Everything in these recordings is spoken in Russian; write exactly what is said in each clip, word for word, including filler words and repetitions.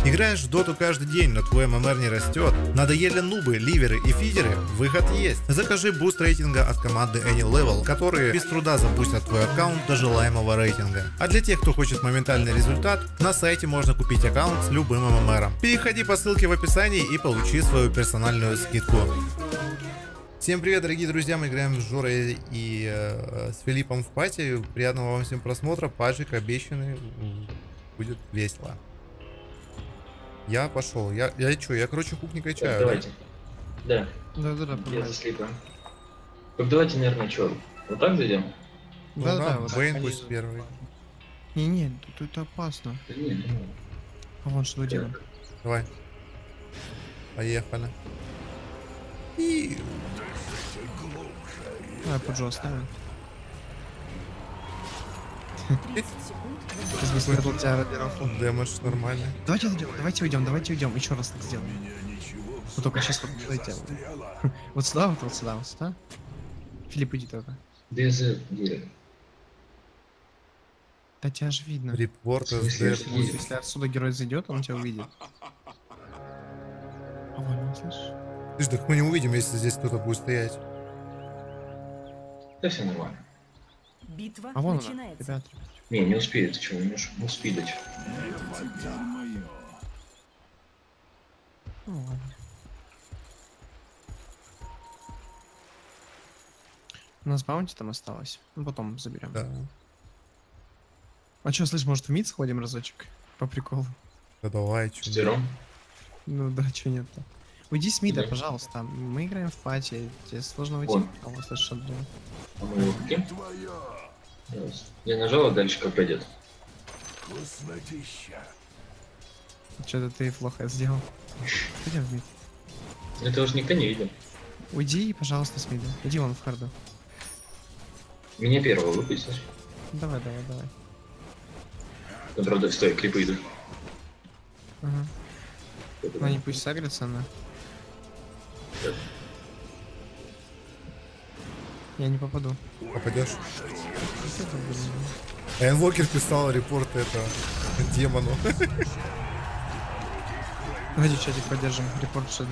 Играешь в доту каждый день, но твой ММР не растет? Надоели нубы, ливеры и фидеры? Выход есть. Закажи буст рейтинга от команды AnyLevel, которые без труда запустят твой аккаунт до желаемого рейтинга. А для тех, кто хочет моментальный результат, на сайте можно купить аккаунт с любым ММРом. Переходи по ссылке в описании и получи свою персональную скидку. Всем привет, дорогие друзья, мы играем с Жорой и э, с Филиппом в пати. Приятного вам всем просмотра, паджик обещанный, будет весело. Я пошел, я, я чё, я короче хук не качаю. Давайте. Да. Да, да, да. Я заслипаю. Так давайте, наверное, чё? Вот так зайдем? Ну, Да, да, да, вот Бэйн так, пусть они- первый. Не, не, тут это опасно. Да не, ну, А вон что делаем. так. Давай. Поехали. И... Давай Пуджо оставим. Смысл это тебя ради рофла. Дэмэдж нормально. Давайте уйдем, давайте уйдем, давайте уйдем. Еще раз так сделаем. Вот только сейчас вот зайдем. Вот сюда, вот, вот сюда, вот сюда. Филипп, иди только. Без дерева. Да тебя же видно. Репорт, В смысле, СД. что Вот если отсюда герой зайдет, он тебя увидит. А вон, он, слышишь? Ты ж так мы не увидим, если здесь кто-то будет стоять. Да все нормально. Битва А вон она, начинается. ребят. Не, не успеет, ты чего, не можешь не спидать. Ну ладно. У нас баунти там осталось. Ну потом заберем. Да. А чё, слышь, может в мид сходим разочек? По приколу. Да давай, чё. Шестером? Ну да, чё нет-то. Уйди с мида, Да. пожалуйста. Мы играем в пати. Тебе сложно уйти. Вон. А вот слышишь, Андрей. А мы его хотим? Раз. Я нажал, а дальше как пойдет. Что-то ты плохо сделал. Пойдем в мид. Это уже никто не видел. Уйди, пожалуйста, с мида. Иди вон в харду. Меня первого выпустишь. Давай, давай, давай. Ну, правда, стой, клипы идут. Ага. Ну они пусть сагрятся на. Да. Я не попаду. Попадешь. Что это, блин? А Инвокер писал репорт этого демону. Давайте чатик поддержим. Репорт ШД.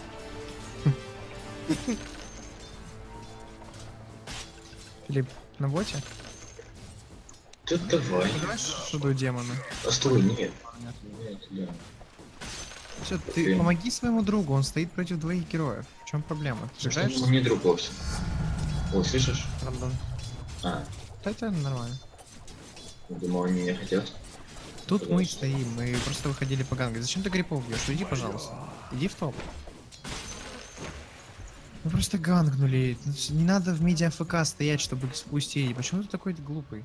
Филипп, на боте? Да давай. Ну, давай шуду демона. А стой, нет. Нет. Нет, да. Все, Окей. ты помоги своему другу, он стоит против двоих героев. В чем проблема? Ты же Что играешь он не друг вовсе. О, слышишь? с рандом? А, Да это нормально. думал, они не хотят. Тут мы стоим, мы просто выходили по гангу. Зачем ты гриппов бьешь? Иди, пожалуйста. Иди в топ. Мы просто гангнули. Не надо в медиа ФК стоять, чтобы их спустить. Почему ты такой глупый?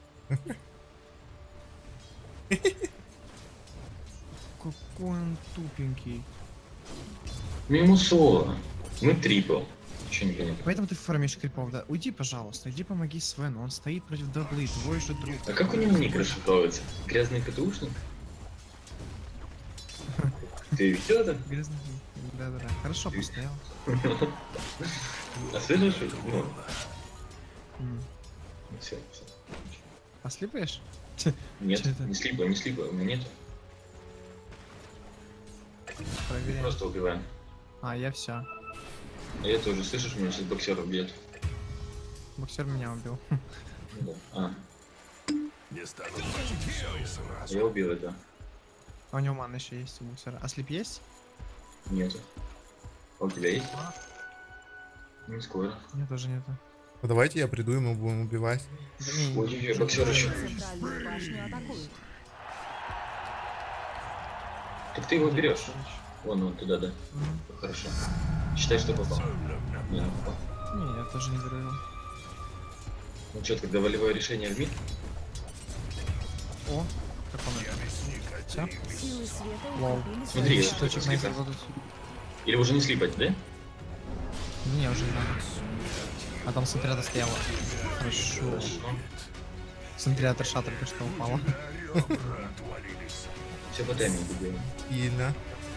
Какой он тупенький. Мимо соло. Мы трипл. Ничего не понятно. Поэтому ты фармишь крипов, да? Уйди, пожалуйста, иди помоги Свену. Он стоит против даблы, твой же друг. А как у него ник расшифровывается? Грязный КТУшник? Ты видел это? Грязный. Да-да-да. Хорошо постоял. А слышишь? Ну, М. все, все. А слипаешь? Нет, Чё это? не слипаю, не слипаю, у меня нет. Проверяем. Просто убиваем. А, я все. А я тоже, слышишь, меня сейчас боксер убьет. Боксер меня убил. Ну да. А. Я убил это. А у него мана еще есть у боксера. А слип есть? Нету. А у тебя есть? Не скоро. Нет, тоже нету. Ну давайте я приду, и мы будем убивать. Да не, не, Ой-ой-ой, боксер еще. Центральную башню атакуют. Так ты его берешь. Вон, вон туда, да. Мгм. Хорошо. Считай, что попал. Не, не попал. Не, я тоже не беру его. Ну что, тогда волевое решение в мид? О, как он. Все? Силы света Лол. укрепили Смотри, свои я Точек что-то на их слипаю. работать. Или уже не слипать, да? Не, уже не надо. А там с отряда стояла. Хорошо. Хорошо. С отряда шаттер только что упала. Все по таймингу делаем. Сильно.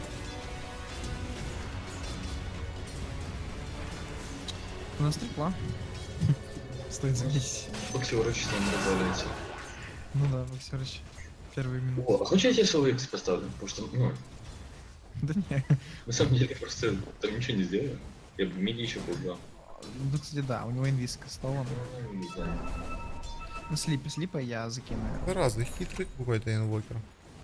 У нас трипла. Стоит заметить. Боксер очень там разваливается. Ну да, Боксерыч. Первые минуты. О, а хочешь я тебе свой X поставлю? Потому что, ну, Да не. на самом деле, я просто там ничего не сделаю. Я бы миди еще поубрал. Ну, кстати, да, у него инвиз к столом. Ну, не знаю. Ну, слипа, слипа я закину. Разный хитрый какой-то инвокер.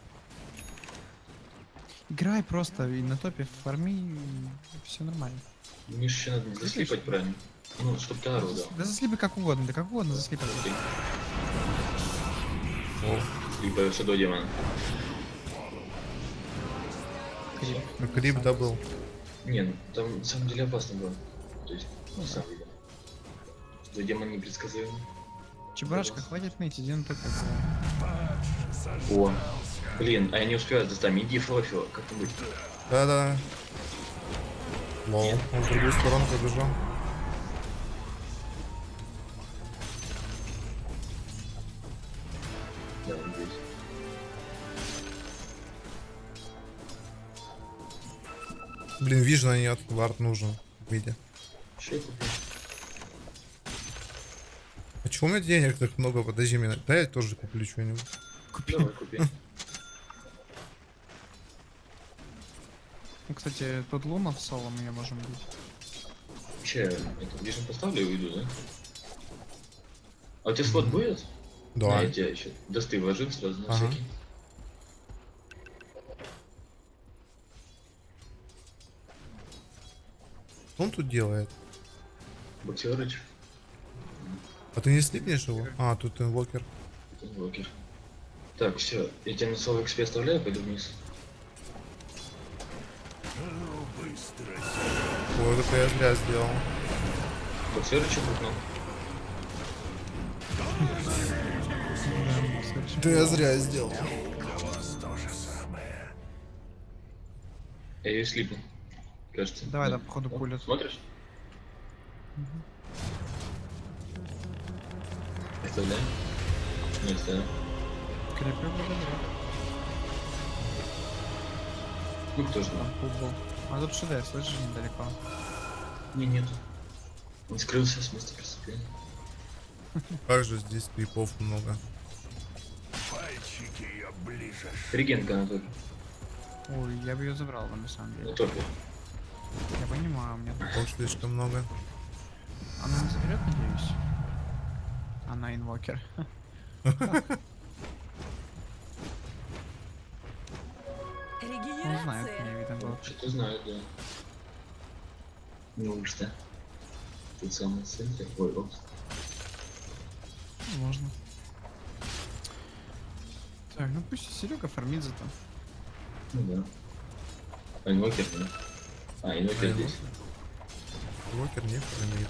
Играй просто и на топе фарми, все нормально. Мне же еще надо заслипать правильно. Ну, чтоб ты ару дал. Да заслипай как угодно, да как угодно заслипай. Либо все до демона. Крип. Ну, Крип добыл. Не, ну там на самом деле опасно было. То есть, на самом деле. До демон непредсказуемый. Чебурашка, хватит ныть, иди на топе. О, блин, а я не успеваю достать. Иди флофила, как то быть. Да-да. Лол, Нет. он в другую сторону побежал. Да, он здесь. Блин, вижу, нет, вард нужен. Видя. Что я куплю? А чего у меня денег так много? Подожди меня. Да я тоже куплю что-нибудь. Купи. Давай, купи. Ну, кстати, тут Луна в соло мы ее можем бить. Че, это вижен поставлю и уйду, да? А у тебя слот будет? Да. Да. Я тебя еще досты вложил сразу на Ага. всякий. Что он тут делает? Боксерыч. А ты не слипнешь его? А, тут инвокер. Блокер. Так, все, я тебя на слово экспе оставляю, пойду вниз. Ой, это я зря сделал. Боксерыч крутнул. Да я зря сделал. Я ее слипну. Кажется. Давай, да, походу О, пулю. Смотришь? Оставляем? Не оставляем. Крипер благодаря. Ну кто же там? Там пул был. А тут ШД, слышишь, недалеко. Не, нету. Он скрылся с места преступления. Как же здесь крипов много. Регенка на топе. Ой, я бы ее забрал бы на самом На деле. топе. Я понимаю, мне тут. Ох, слишком много. Она не заберет, надеюсь. Она инвокер. Не знаю, как мне видно было. Что-то знаю, да. Ну что? Тут самый центр. Ой, опс. Можно. Так, ну пусть Серега фармит зато. Ну да. А инвокер, да? А, инвокер А, здесь. Инвокер не фармит.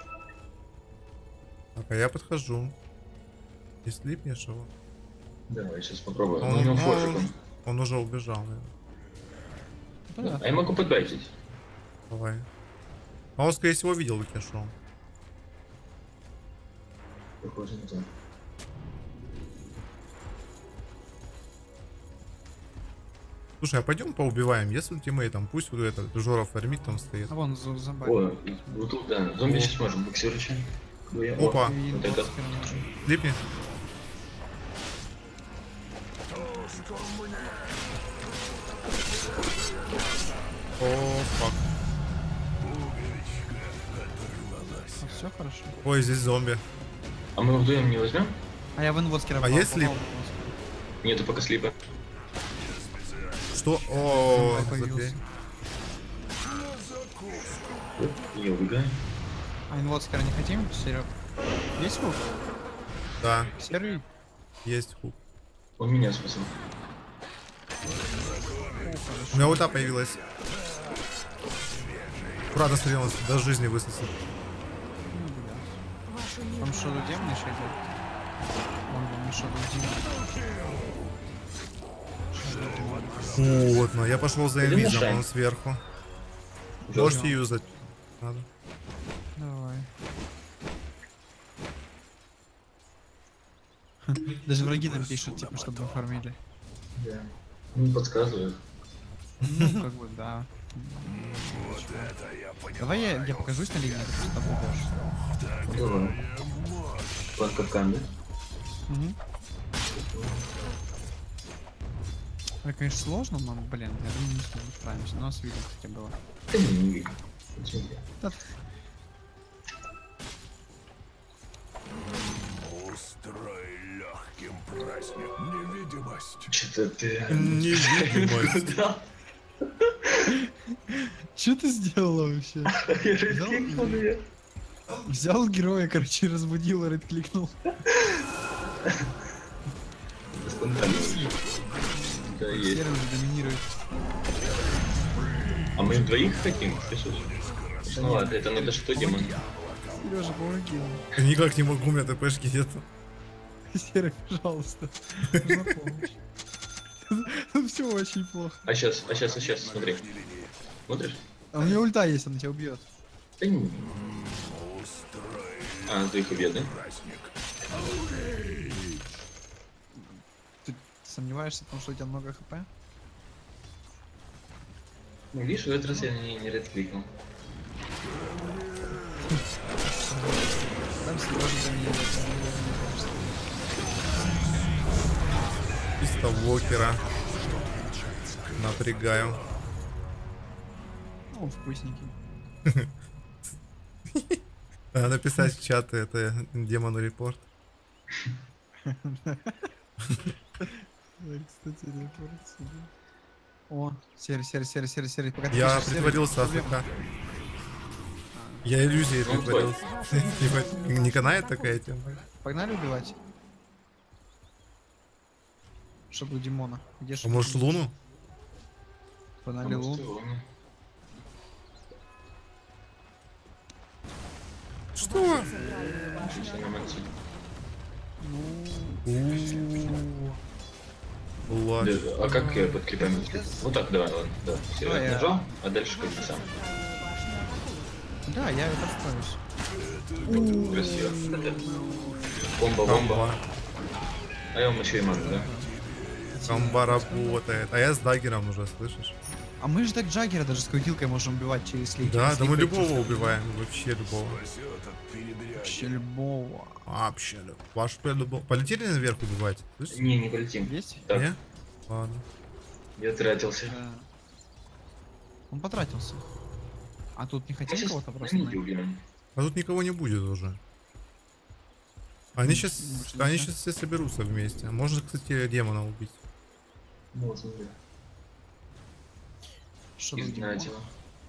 Так, а я подхожу. Не слипнешь его? Давай, сейчас попробую. Он, Ну, у него он- форжик он. он уже убежал, наверное. Да. А я могу подбайтить. Давай. А он, скорее всего, видел, как я шел. Похоже на то. Слушай, а пойдем поубиваем, если тиммейтом, пусть вот этот Жора фармит там стоит. А вон за зомбарь. О, вот тут, да. Зомби О. сейчас можем. Боксерыча. Опа. Вот это. Слипни. О, фак. Все хорошо. Ой, здесь зомби. А мы вдвоем не возьмем? А я в инвоскера А есть слип? Нету пока слипа. Что? О, Зомби появился. забей. Я убегаю. А инвоскера не хотим, Серег? Есть хук? Да, Серый? есть хук. Он меня спасал. У меня ульта появилась. Правда, смотрелась, до жизни высосал. Вашу Там что, тут демон еще идет? Вон, вон, еще тут демон. Вот, ну я пошел за Пойдем на инвизом, шайн. он сверху. Жёстко. Можете юзать. Надо. Давай. Даже враги нам пишут, типа, чтобы мы фармили. Да. Ну, подсказывают. Ну, как бы, да. Давай я, я покажусь на линии, ты просто побудешь. Давай. План капкан, да? Угу. Это, конечно, сложно, но, блин, я думаю, мы с тобой справимся. У нас видно, хотя было. Да не, не видно. Почему я? Да, Устрой легким праздник невидимость. Что-то ты... Невидимость. Да. что ты сделала вообще? Я раскликнул её. Взял героя, короче, разбудил, рейд кликнул. Спонтанно. Да, есть. Серый уже доминирует. А мы двоих хотим, слышишь? Ну ладно, это надо что, демон? Сережа, помоги ему. Никак не могу, у меня ТПшки нету. Серый, пожалуйста. Нужна помощь. Тут все очень плохо. А сейчас, а сейчас, а сейчас, смотри. Смотришь? А у него ульта есть, он тебя убьет. Да не. А, ты их убьет, да? Ты сомневаешься в том, что у тебя много хп? Ну, видишь, в этот раз я не, не редкликнул. Там Сережа доминирует. Чисто Вокера. Напрягаю. Ну, он вкусненький. Надо написать в чат это демону репорт. Кстати, репорт себе. О, серый, серый, серый, серый, серый. Пока ты Я пишешь, серый, притворился проблема. АФК. Я иллюзией Ну, притворился. Типа, не канает такая тема. Погнали убивать? Шаблу Димона. Где А шаблу? может Луну? Погнали Лун. Что? Ладно. А как я подкрепляю? Вот так, давай, ладно. Да. Все, Давай я- нажал, а дальше как бы сам. Да, я это справлюсь. Красиво. Бомба, бомба. Комба. А я вам еще и могу, да? Комба работает. А я с даггером уже, слышишь? А мы же так Джаггера даже с крутилкой можем убивать через слейки. Да, да мы Слейки любого чувствую. убиваем. Вообще любого. Вообще любого. Вообще любого. Ваш любого. Полетели наверх убивать? Слышишь? Не, не полетим. Есть? Так, Не? Ладно. я тратился. Да. Он потратился. А тут не Мы хотим сейчас кого-то просто не найти? убьем. А тут никого не будет уже. Они сейчас, больше не они знаю. сейчас все соберутся вместе. Можно, кстати, демона убить. Можно, да. Что тут Изгнать Димон?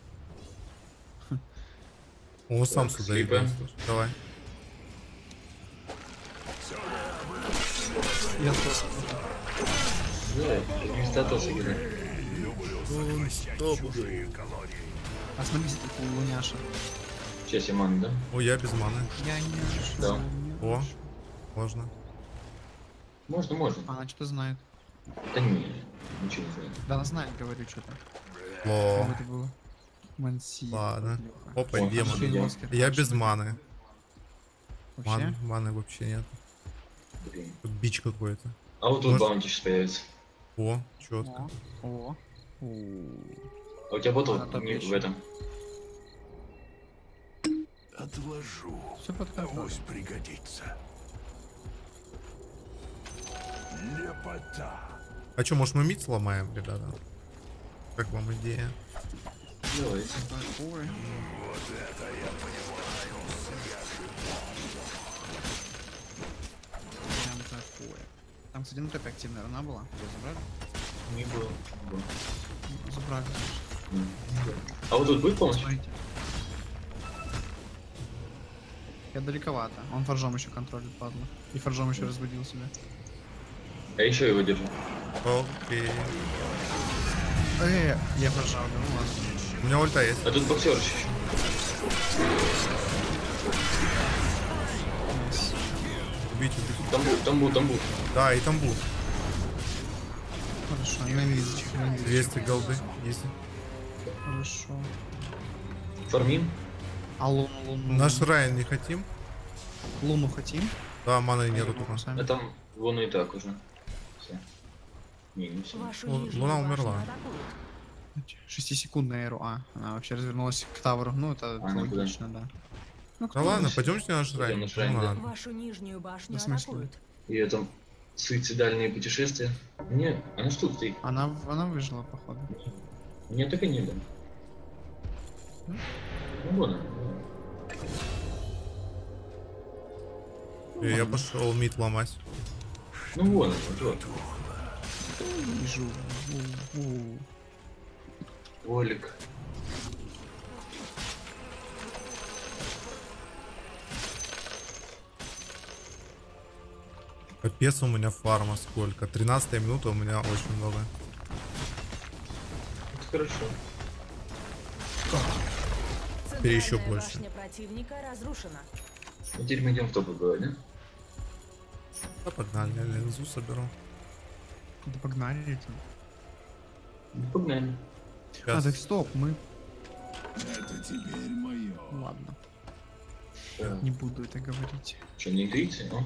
Он вот сам Так, сюда слипаем. идет. слушай. Давай. Я просто... Да, вместо Атоса играть. А смотрите, тут луняша. Сейчас я ману, да? О, я без маны. Я не Да. О, можно. Можно, можно. Она что-то знает. Да не, ничего не знаю. Да, она знает, говорю, что-то. О, Как это было? Манси. ладно. Лёха. Опа, О, демон. хорошо. Шейн Оскар. Я без маны. Вообще? Ман, маны вообще нет. Блин. Тут бич какой-то. А вот тут Может- баунти сейчас появится. О, четко. О, о, о. А у тебя ботл Она топ не еще. в этом. Отложу. Все под контролем. Авось пригодится. Лепота. А что, может мы мид сломаем, ребята? Как вам идея? Давайте. Такое. Прям такое. Там, кстати, на топе активная рана была. Ее забрали? Не было. не было. Ну, забрали. М. А вот тут будет помощь? Смотрите. Я далековато. Он форжом еще контролит, падла. И форжом еще разбудил себя. А еще его держу. Окей. Э, я форжал, ну ладно. У меня ульта есть. А тут боксер еще. Найс. Убить, убить. Тамбу, тамбу, тамбу. Да, и тамбу. Хорошо, ненавидите. ненавидите. двести голды. Если. Хорошо. Фармим. А луну, луну. Наш Райан не хотим. Луну хотим? Да, маны А нету я только. могу сами. А там вон и так уже. Все. Не, не все. Вашу Лу- нижнюю Луна башню умерла. атакуют. Шестисекундная эру. А, она вообще развернулась к тавру. Ну, это Она куда? логично, да. Ну, Да ладно, Наш- пойдемте на наш Пойдем Райан. на Шрайн, Ну да. ладно. Вашу нижнюю башню В смысле? атакуют. И это Суицидальные путешествия. Не, она что тут стоит? Она, она выжила, походу. Мне так и не было. Ну вон она. И я пошел мид ломать. Ну вон она, вот. Вижу. У-у. Олик. Капец, у меня фарма сколько. тринадцатая минута, у меня очень много. Это хорошо. Теперь еще Центральная больше. башня противника разрушена. Ну, теперь мы идем в топ убивать, да? Да погнали, я линзу соберу. Да погнали эти. Ну, погнали. А, Сейчас. так стоп, мы... Это теперь мое. Ладно, Да. не буду это говорить. Что, не интуиция? Ну?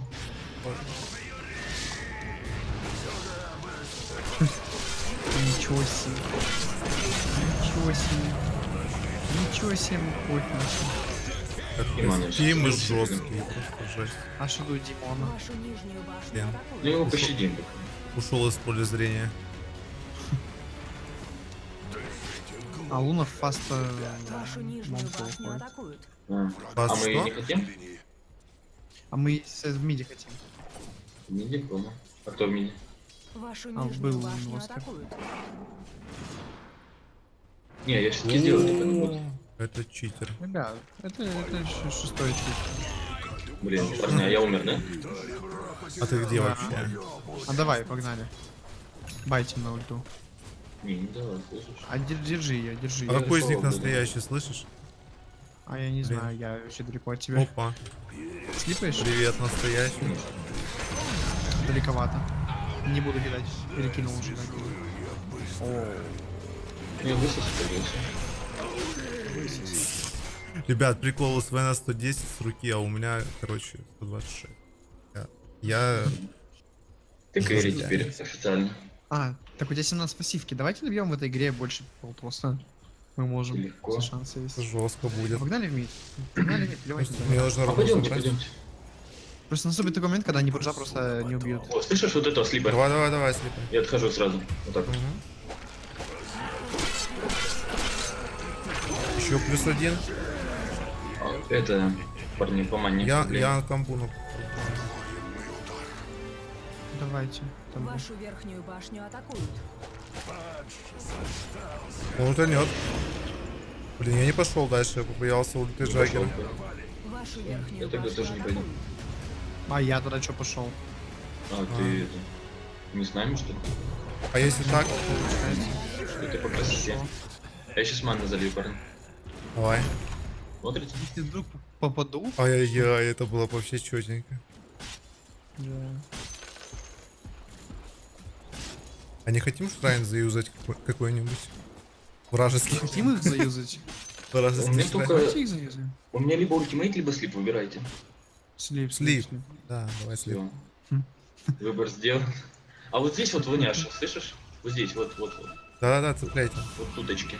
Ничего себе. Ничего себе. Ничего себе, хоть начал. Димон, Тимы сейчас- жесткие, просто жесть. А что тут Димона? Вашу нижнюю башню Блин. Ну атакуют. его пощадим. Ушел из поля зрения. А Луна фаст... Вашу нижнюю башню атакуют. А, Вас а мы что? не хотим? А мы с- в миде хотим. В миде, понял. А кто в миде? Вашу А, нижнюю был башню остров. атакуют. Не, я все-таки сделаю, типа, не буду. Это читер. Ребят, это, это ш- шестой чуть. Блин, парни, а я умер, да? А ты где Да. вообще? А давай, погнали. Байте на ульту. Не, не давай, слышишь? А дер- держи ее, держи А ее. какой из них слава богу. настоящий, слышишь? А я не Блин. знаю, я вообще далеко от тебя. Опа. Слипаешь? Привет, настоящий. Далековато. Не буду кидать. Перекинул уже. на него. О, Не, высосу, конечно. Ребят, прикол, у Свена сто десять с руки, а у меня, короче, сто двадцать шесть. Я... я... Ты Кэрри Жестко. теперь официально. А, так у тебя семнадцать пассивки. Давайте набьем в этой игре больше полтоста. Мы можем. Легко. Все шансы есть. жестко будет. Погнали в мид. Погнали в мид, плевать. Мне нужно А руку пойдемте, забрать. пойдемте. Просто наступит такой момент, когда они буржа просто не убьют. О, слышишь вот этого слипа? Давай, давай, давай, слепай. Я отхожу сразу. Вот так. Еще плюс один. А, это, парни, по мане. Я, блин. я компуну. Давайте. Там Вашу верхнюю башню атакуют. Он утонет. Блин, я не пошел дальше, я побоялся ульты Не пошел. Джаггера. Вашу верхнюю Я тогда башню тоже не пойду. атакуют. А я туда что пошел? А, ты это, не с нами, что ли? А если так? Что ты по красоте? Я сейчас манну залью, парни. Давай. Смотрите? Если вдруг попаду. Ай-яй-яй, это было вообще четенько. Да. А не хотим шрайн заюзать какой- какой-нибудь? Вражеский. Хотим их заюзать? У меня Вражеский шрайн. только- Давайте их заюзаем. У меня либо ультимейт, либо слип, выбирайте. Слип, Слип. Да, давай слип. Всё. Хм. Выбор сделан. А вот здесь вот воняша, слышишь? Вот здесь, вот, вот, вот. Да-да-да, цепляйте. Вот туточки.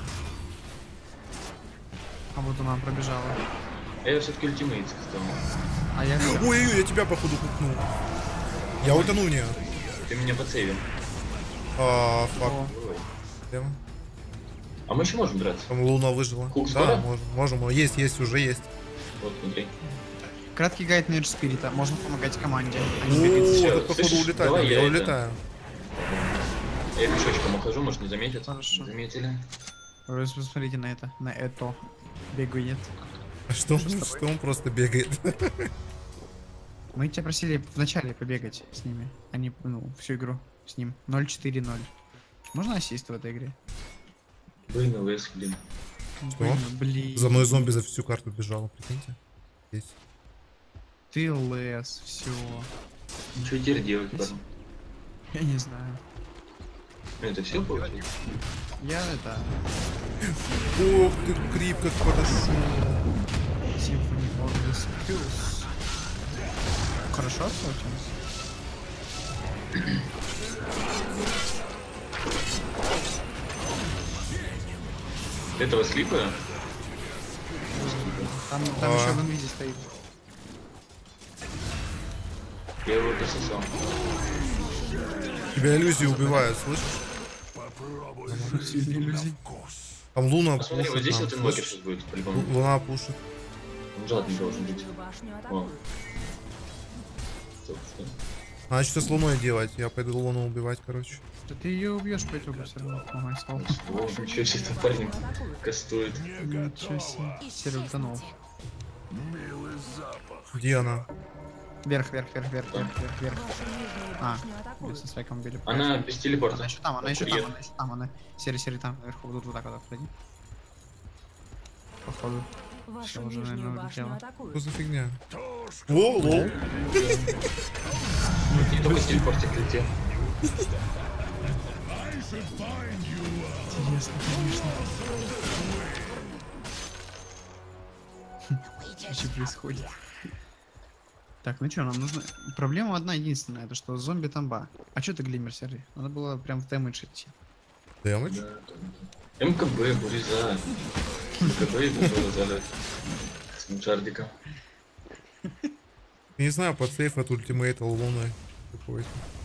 А вот она пробежала. А я все-таки ультимейт сказал. А я... Ой-ой-ой, я тебя походу пукнул. Я утонул в нее. Ты меня подсейвил. А, фак. О, Давай. Прям. А мы еще можем драться? Там Луна выжила. Хук Да, скоро? можем, можем. Есть, есть, уже есть. Вот, смотри. краткий гайд на Эдж Спирита. Можно помогать команде. А не О, бегать. Всё, тут походу слышишь? улетаю. Давай Я я это- улетаю. Я пешочком ухожу, может не заметят. Хорошо. Заметили. Вы посмотрите на это. На это. Бегает. А что, он- что он просто бегает? Мы тебя просили вначале побегать с ними. А не, ну, всю игру с ним. ноль четыре ноль. Можно ассист в этой игре? Блин, ЛС, блин. Блин, блин. За мной зомби за всю карту бежал, прикиньте. Здесь. Ты лес, все. Что теперь делать, парни? Я не знаю. Ну, это все получилось? Я это... Ох ты, крип как подошел. Symphony of the Skills. Хорошо получилось? Этого слипа? Там, там А. еще в инвизе стоит. Я его дососал. Тебя иллюзии убивают, слышишь? Сильные люди. Там Луна Посмотри, пушит вот здесь нам, вот инвокер слышишь? сейчас будет, Лу- по-любому. Луна пушит. Он жадный должен быть. Нижнюю башню О. атакуют. Стоп, стоп. Надо что с Луной делать? Я пойду Луну убивать, короче. Да ты ее убьешь, пять рублей все равно. Ага, слава. О, ничего себе, этот парень Атакуют. кастует. Ничего себе. Серег Донов. Где она? Вверх, вверх, вверх, вверх, вверх, вверх, вверх. Вашу нижнюю А, башню атакуют. без страйком убили. Она без телепорта. Она еще там, она еще Курьер. там, она еще там, она. Серый, серый там, наверху, вот вот так вот, подойди. Походу. Вашу Всё, уже, нижнюю наверное, башню улетела. атакуют. Что за фигня? О, лол. Не только с телепорта летел. Интересно, конечно. Что происходит? Так, ну что, нам нужно... Проблема одна единственная, это что зомби тамба. А что ты глиммер серый? Надо было прям в дэмэдж идти. Дэмэдж? Да, МКБ, Буриза. МКБ и Буриза. С Джардиком. Не знаю, под сейф от ультимейта Луны. Какой-то.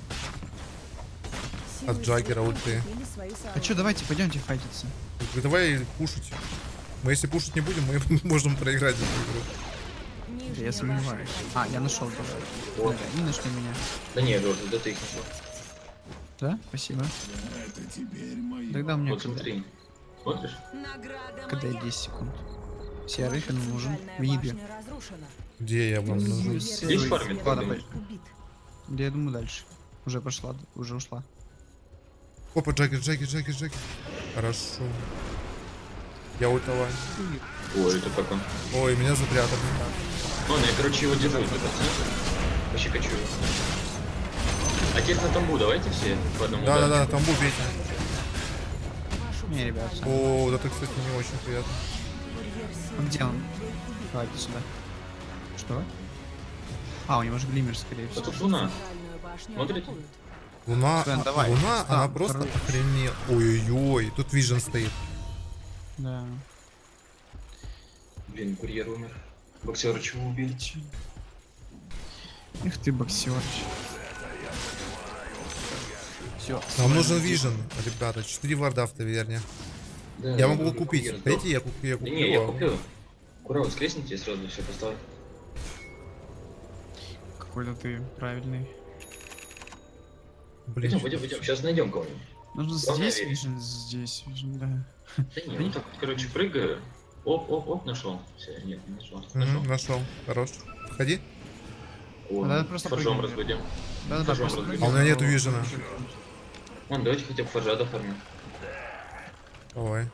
Силы От Джаггера света ульты. укрепили свои А сооружения. что, давайте пойдемте файтиться. Давай пушить. Мы если пушить не будем, мы можем проиграть эту игру. Да Нижняя я сомневаюсь. башня А, я нашел тоже. Вот. Не нашли меня. Да не, Лёд, да ты их нашел. Да? Спасибо. Это теперь мое. Тогда мне Вот КД. смотри. Смотришь? Награда КД моя. десять секунд. Серый фен нужен. Центральная В Ниби. башня разрушена. Где я вам нужен? Есть Есть фарминг, Ладно, думаешь? пойдем. Убит. Да я думаю дальше. Уже пошла, уже ушла. Опа, Джаггер, Джаггер, Джаггер, Джаггер. Хорошо. Я ультоваю. Ой, это как он. Ой, меня запрятали. Ну, я, короче, его держу, это вообще хочу его. Отец на тамбу, давайте все по одному. Да-да-да, там бейте. Вашу Не, ребят. О, вот это, кстати, не очень приятно. А где он? Давайте сюда. Что? А, у него же глиммер, скорее А всего. тут луна. центральную башню Смотрите. атакуют. Луна, Свен, а, давай. Луна, Встань, она просто хорош. охренела. Ой-ой-ой, тут Вижен стоит. Да. Блин, курьер умер. Боксера чего убили? Эх ты, боксерч. Все. Нам нужен Вижен, ребята. четыре варда в таверне. Да, Я могу курьер купить. сдох. Хотите, я куплю, я Да не, я куплю. купил. Кура, воскресните сразу все поставь. Какой-то ты правильный. Блин, Пойдем, пойдем, пойдем. Сейчас найдем кого-нибудь. Нужно Главное здесь верить. вижен, здесь вижен, да. Да не, вот так вот, короче, прыгаю. Оп, оп, оп, нашел. Все, нет, не нашел. Нашел. Мгм, нашел. Хорош. Ходи. О, Да, просто форжом прыгай. разводим. Да, да, Форжом просто разводим. А у меня нету вижена. Вон, давайте хотя бы форжа дофармим. Давай.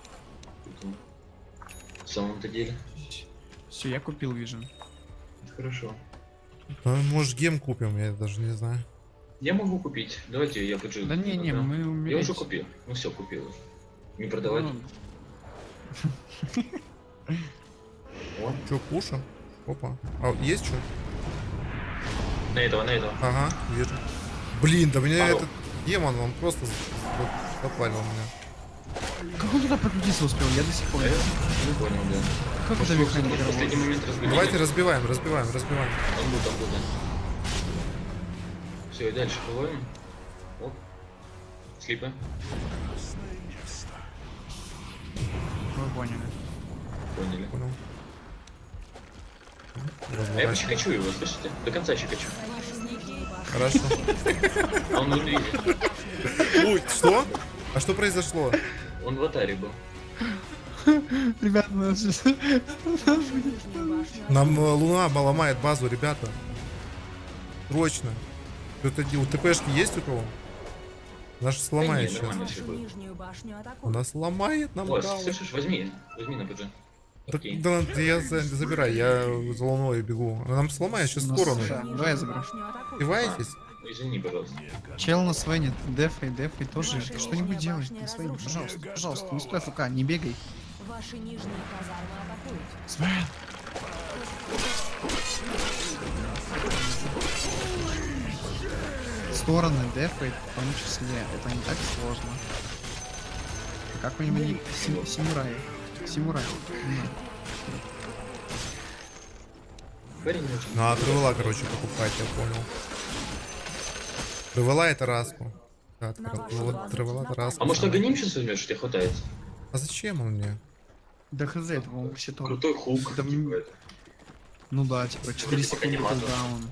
В самом-то деле. Все, я купил вижен. Это хорошо. Ну, может, гем купим, я даже не знаю. Я могу купить. Давайте я хочу. Да не, не, мы Я умеем. уже купил. Ну все, купил уже. Не продавать. О, Че, пушим? Опа. А есть что? на этого, на этого. Ага, вижу. Блин, да меня Алло. этот демон, он просто вот запалил меня. Как он туда прокрутиться успел? Я до сих пор Я не не понял, да. Как Может, это вы механика в последний работает? момент разбили. Давайте разбиваем, разбиваем, разбиваем. Там был, там был, да. Все, и дальше ловим. Оп. Слипы. Вы поняли. Поняли. Понял. А я Разворачиваем. почекачу его, слышите? До конца чекачу. Вашу нижнюю башню. Хорошо. А он в инвизе. Ой, что? А что произошло? Он в атаре был. Ребята, у нас сейчас... Вашу нижнюю башню Нам э, Луна ломает базу, ребята. Срочно. Что-то у ТПшки есть у кого? Наш сломает не, сейчас. нормально. Вашу нижнюю башню У атакуют. нас ломает нам О, дал. слышишь, возьми. Возьми на ПДЖ. Да, Окей. да, да я за- забирай, я за Луной бегу. Она нам сломает сейчас Ну, сторону. да. Нижнюю давай я заберу. башню атакуют. Издеваетесь? Ну, извини, пожалуйста. Чел на свене, дефай, дефай тоже. Ваша Что-нибудь нижняя делай башня на свене, разрушена. пожалуйста, пожалуйста, не стой ФК, не бегай. Ваши нижние казармы атакуют. Свен! Стороны дефай, в том числе, это не так сложно. Как у него ник Сим- Симурай. Симурай. Ну. Парень не очень. Ну а Тревела, короче, покупать, я понял. Тревела это Раску. Да, Тревела, Тревела это Раску. А может Аганим сейчас возьмешь, что тебе хватает? А зачем он мне? Да хз, это, по-моему, вообще то. Крутой хук. Да, типа м- это. Ну да, типа четыре Вроде пока секунды не мазал. кулдаун.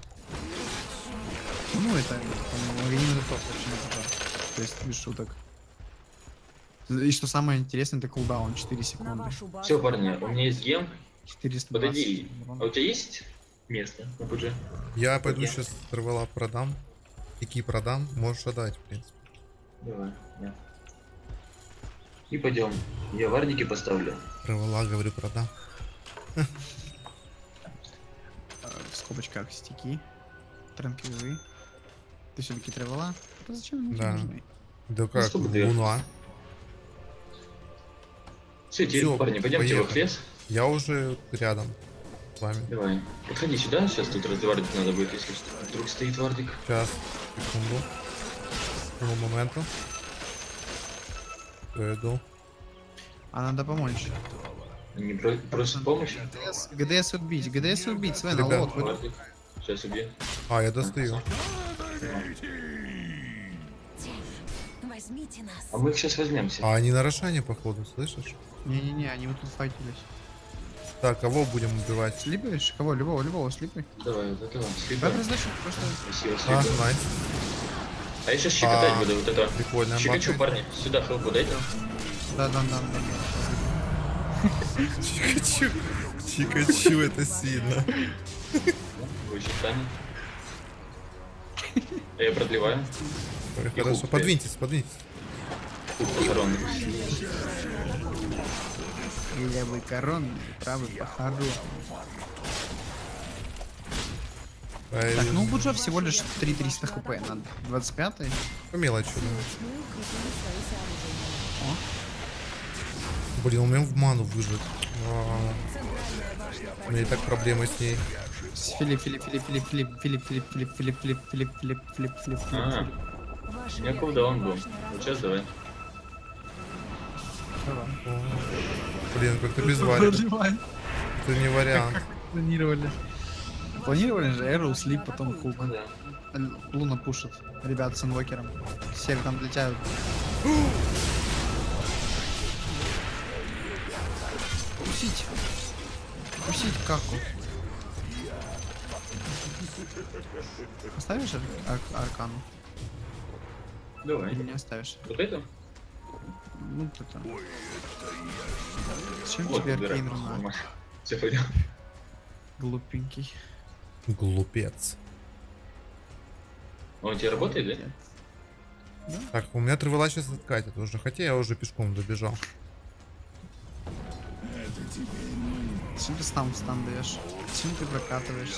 Ну это, по-моему, Аганим это топ вообще не типа. То есть без шуток. И что самое интересное, это кулдаун четыре На секунды. вашу базу Все, парни, у напали. меня есть гем. четыреста Подойди. двадцать А урона. у тебя есть место на ПДЖ? Я пойду Окей. сейчас Тревела продам. Пики продам, можешь отдать, в принципе. Давай, да. И пойдем. Я варники поставлю. Тревела, говорю, продам. Э, В скобочках стики. Транквилы. Ты все-таки тревела? Это зачем они Да. нужны? Да как, сколько две? луна. Все, теперь, Всё, парни, пойдемте в поехали. лес. Я уже рядом с вами. Давай. Подходи сюда, сейчас тут раздварить надо будет, если что. Вдруг стоит вардик. Сейчас, секунду. К этому моменту. Иду. А надо помочь. Не про- просит помощи. ГДС, ГДС убить, ГДС убить, Свен, Ребят, алло, вот. Вардик. Сейчас убью. А, я достаю. Возьмите нас. А мы их сейчас возьмемся. А они на Рошане, походу, слышишь? Не-не-не, они вот тут файтились. Так, кого будем убивать? Слипаешь? Кого? Любого, любого слипай. Давай, вот это вам. Давай Слепаем. раздачу, просто... Красиво А, слепаем. найс. А я сейчас щекотать А, буду вот это. Прикольно. Щекочу, парни. Сюда хелпу дайте. Да, да, да, да. Чикачу. Чикачу, это сильно. Вы щеками. Я продлеваю. Ой, хорошо, хук, подвиньтесь, подвиньтесь. Хук похоронный. Левый коронный, правый похорон. Так, ну у Буджа всего лишь три тысячи триста хп на двадцать пятый. По мелочи. да. Вручную укрепили свои сооружения. Блин, у меня в ману выжит. А, Центральная башня У меня и так проблемы с ней. Филипп, Филипп, Филипп, Филипп, Филипп, Филипп, Филипп, Филипп, Филипп, Филипп, Филипп, Филипп, Филипп, Филипп, А, Филипп. Ваша у меня верхняя кулдаун был. башня Вот сейчас давай. Давай. О, Блин, как-то без вари. Продлевай. Это не вариант. Планировали. Планировали же Эру, Слип, потом Хук. Ну да. Л- Луна пушит. Ребят с инвокером. Все там летят. Укусить. Укусить каку. Оставишь ар- ар- аркану? Давай. Или не оставишь? Вот это? Ну ты там. Зачем Вот, тебе выбирай. аркейн руна? Все пойдем. Глупенький. Глупец. Он у тебя работает, да? Так, у меня Тревела сейчас откатит уже, хотя я уже пешком добежал. Зачем ты стан стан даешь? Зачем ты прокатываешься?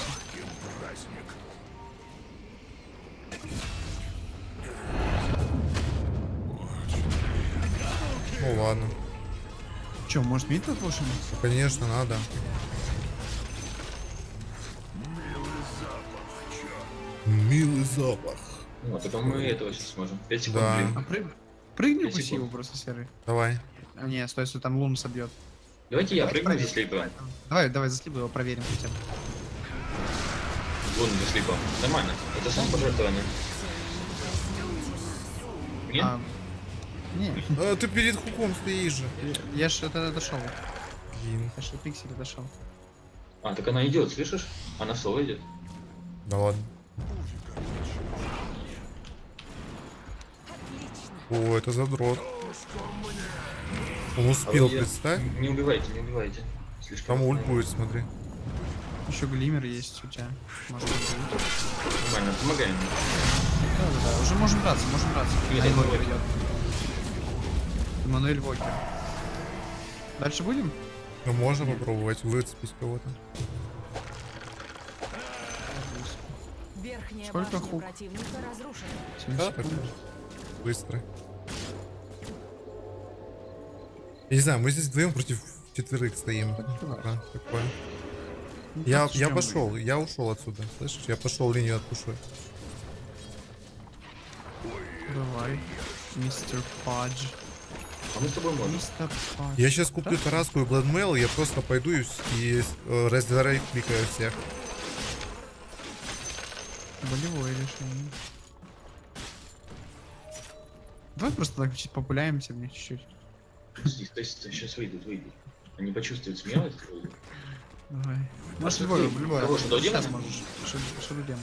Ну ладно. Че, может мид послушаем? Ну, конечно, надо. Милый запах. Ну, а потом мы этого сейчас сможем. пять секунд, Да. блин. А прыг... прыгни, Пять укуси секунд. его просто серый. Давай. А не, стой, стой, там лун собьет. Давайте я Давайте прыгну проверим. за слипа. Давай, давай, за слип его проверим хотя бы. Вон за слипа. Нормально. Это сам пожертвование. Нет? А, не, А, ты перед хуком стоишь же. я ж это дошел. Блин. Я ж от пикселя дошел. А, так она идет, слышишь? Она в соло идет. Да ладно. О, это задрот. Он успел, А вы- представь. Не убивайте, не убивайте. Слишком Там ульт будет, смотри. Еще глиммер есть у тебя. Может быть. Нормально, помогаем. Да, да, да. Уже можем драться, можем драться. Нет, А, это Вокер Вокер. идет. Эммануэль Вокер. Дальше будем? Ну, можно попробовать выцепить кого-то. Верхняя Сколько башня хук? противника разрушена. семь Да, секунд. так. Быстро. Я не знаю, мы здесь вдвоем против четверых стоим. давай. Да, такое. Ну, Я, просто я ждем. пошел, я ушел отсюда. Слышишь, я пошел линию отпушу. Давай. Мистер Падж. А мы с тобой можем. Мистер Падж. Я сейчас куплю Тараску и Бладмейл, я просто пойду и, вс- и э, раздирай кликаю всех. Болевое решение. Давай просто так чуть популяемся в них чуть-чуть. Стой, стой, стой, сейчас выйдут, выйдут. Они почувствуют смелость. Давай. Можешь что любой, ты? любой. Кого, что, демона? Сейчас можешь. Что, что демона?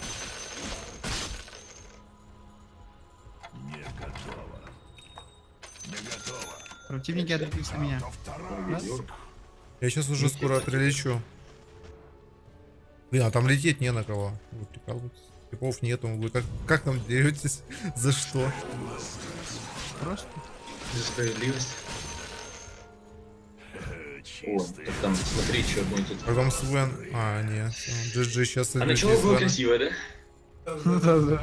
Не готово. Не готово. Противники отвлеклись на меня. Раз. Я сейчас уже скоро прилечу. Блин, а там лететь не на кого. Вы прикалываетесь? Типов нету. Вы как, как там деретесь? За что? Просто. За справедливость. О, Чистый. так там, смотри, что будет. А там Свен... А, нет. джи джи сейчас... А начало было красиво, да? Ну да, да.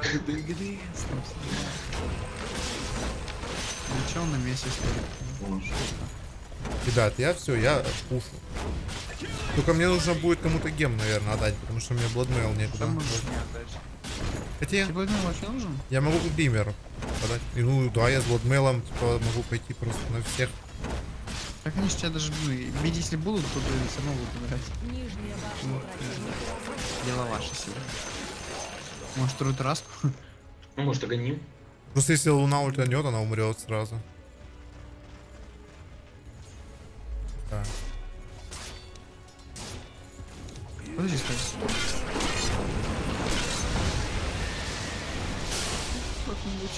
Ничего, он на месте стоит. Ребят, я все, я пушу. Только мне нужно будет кому-то гем, наверное, отдать, потому что мне Bloodmail некуда. Там можешь не отдать. Хотя Тебе Bloodmail вообще нужен? я могу Гример подать. И, ну да, я с Bloodmail типа, могу пойти просто на всех. Так они же тебя даже, ну, видеть, если будут, то все равно будут умирать. Нижняя башня противника. Дело ваше себе. Может, вторую траску? Ну, может, огоним? Просто если Луна ультанет, она умрет сразу. Так. Подожди, стой. Как-нибудь.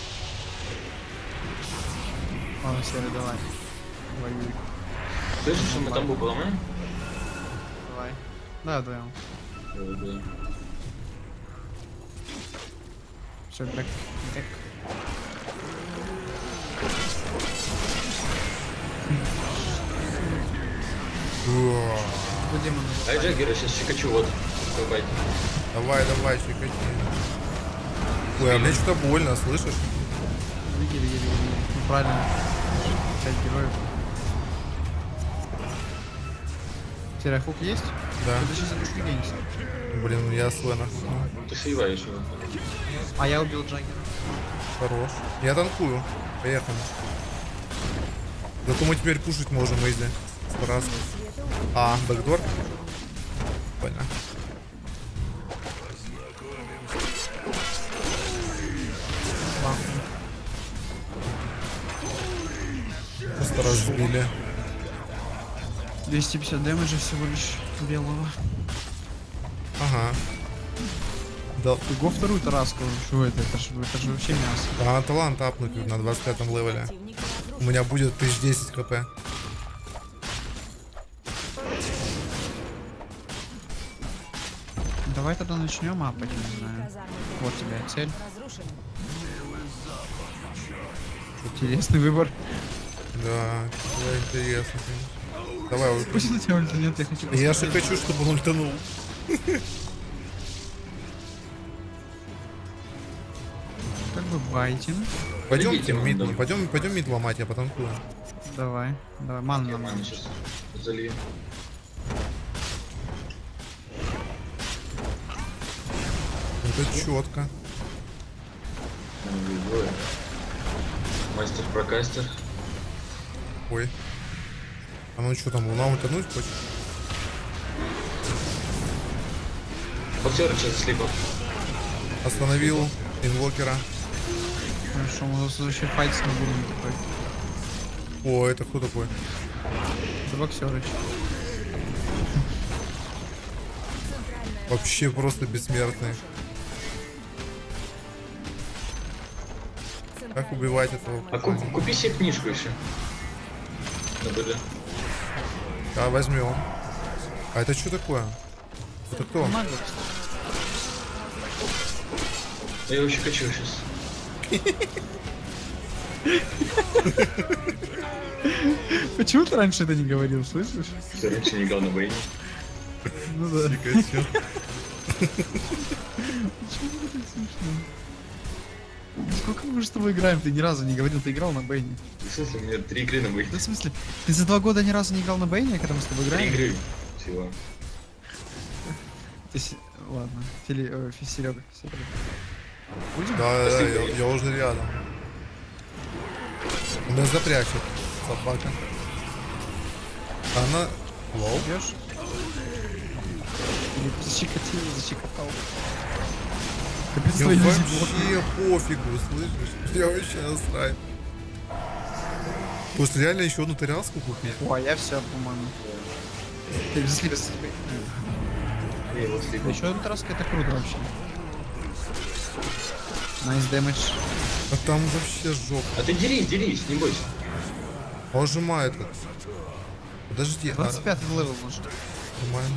Ладно, Серый, давай. Воюй. Слышишь, что мы там был поломаем? Давай. Да, вдвоем. Ой, да. Все, так. Так. Уа. Что демон? А я Джаггера сейчас щекочу, вот. Давай. Давай, давай, чекати. Ой, а мне что-то больно, слышишь? Видели, видели, видели. Ну, правильно. Пять героев. Серый хук есть? Да. Ты сейчас задушь генься. Блин, ну я Свена. Ты сейваешь его. А я убил Джаггера. Хорош. Я танкую. Поехали. Зато мы теперь пушить можем, Изи. Сто раз. А, бэкдор? Понял. Просто разбили. двести пятьдесят дэмэджа всего лишь белого. Ага. Да. Го вторую тараску. Что это? Это же, это же вообще мясо. А талант апнуть на двадцать пятом левеле. Противник У разрушен. меня будет тысяча десять хп. Давай тогда начнем апать, не знаю. Казармы Вот тебе цель. разрушены. Интересный выбор. Да, да, интересно, конечно. Давай, ульт. Пусть на тебя ульта нет, я хочу Я же посмотреть. хочу, чтобы он ультанул. Как бы байтинг. Пойдемте Идите, мид, Мандам. пойдем, пойдем мид ломать, я потанкую. Давай. Давай, ман Я нам ману надо. сейчас залью. Это четко. Ману двое. Мастер-прокастер. Ой. А ну что там, луна ультануть хочет? Боксер сейчас слипом. Остановил инвокера. Хорошо, мы тут вообще файт с Нагуром такой. О, это кто такой? Да боксерыч. Вообще просто бессмертный. Как убивать этого? А ку- купи себе книжку еще. На БД. Да, возьмем. А это что такое? Это кто? Магов. Я его щекочу сейчас. Почему ты раньше это не говорил, слышишь? Что раньше не играл на Бейне. Ну да. Пикачу. Сколько мы уже с тобой играем? Ты ни разу не говорил, ты играл на Бэйне. В смысле, у меня три игры на Бейне. Да в смысле? Ты за два года ни разу не играл на Бэйне, когда мы с тобой Три играем? игры всего. Ты с- Ладно, Фили... э, Фи- Серега, Серега. Будем? Да, да, да, Спасибо. я, я уже рядом. Он меня запрячет, собака. Она... Лол. Идешь? Или защекотил, защекотал. Капец, Мне твои люди. вообще пофигу, слышишь? Я вообще насрать. Может реально еще одну тарелку купить? О, а я все, по-моему. Ты без слива, слива. Я его слепил. Еще одна тараска, это круто вообще. Найс дэмэдж. А там вообще жопа. А ты дерись, дерись, не бойся. Он сжимает это. Подожди, а, двадцать пятый левел может. нормально.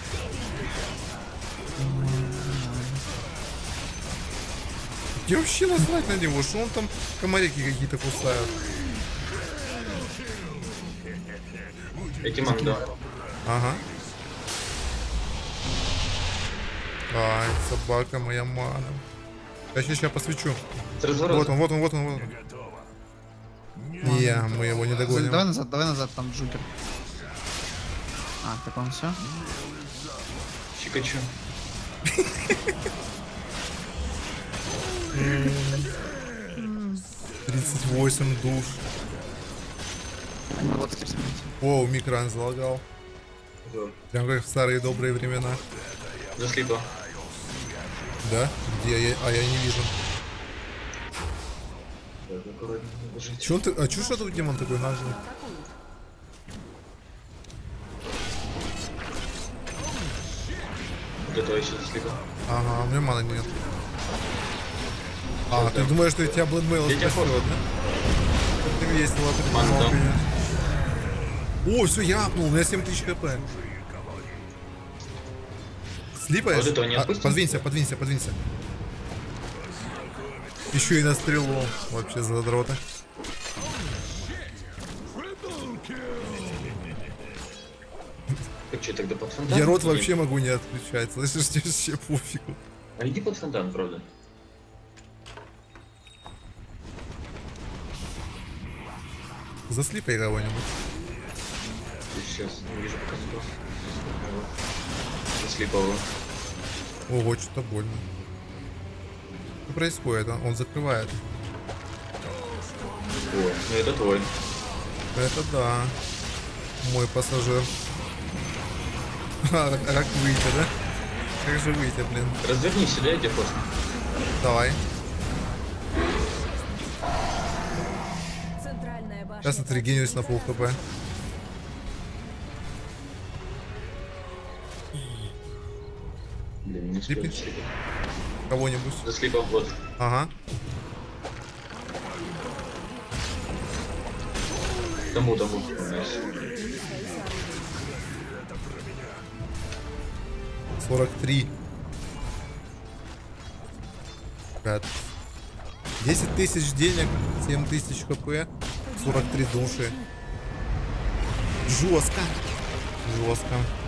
Я вообще насрать на него, что он там комарики какие-то кусают. Эти манда. Ага. Ай, собака моя мана. Я сейчас, сейчас посвечу. С разворота. Вот он, вот он, вот он, вот он. Не, мы его не догоним. Давай назад, давай назад, там Джукер. А, так он все? Чикачу. тридцать восемь душ. Вот, смотрите. О, микрон залагал. Прям как в старые добрые времена. За слипа. Да? Где я? А я не вижу. Че он ты? А чё ж этот демон такой наглый? Готовый еще за слипа. Ага, у меня маны нет. А, ты думаешь, что тебя Блэдмейл Я тебя спасет, форс. да? Как ты весело Ман придумал, дам. конечно. О, все, я апнул, у меня семь тысяч хп. Слипаешь? Вот этого не А, отпустим? подвинься, подвинься, подвинься. Еще и на стрелу. Вообще задрота. Так что, тогда под фонтан? Я рот вообще могу не отключать. Слышишь, тебе вообще пофигу. А иди под фонтан, правда. Заслипай кого-нибудь. Сейчас, не вижу пока спрос. За слипа его. Ого, что-то больно. Что происходит? Он, он закрывает. О, ну это твой. Это да. Мой пассажир. А, а как выйти, да? Как же выйти, блин? Развернись сюда, я тебе просто. Давай. Центральная башня. Сейчас отрегенюсь на пол хп. Блин, не успел. Слипнуть? Кого-нибудь. За слипа, вот. Ага. Тому, тому. Найс. сорок три. Ребят. десять тысяч денег, семь тысяч хп, сорок три души. Жестко. Жестко.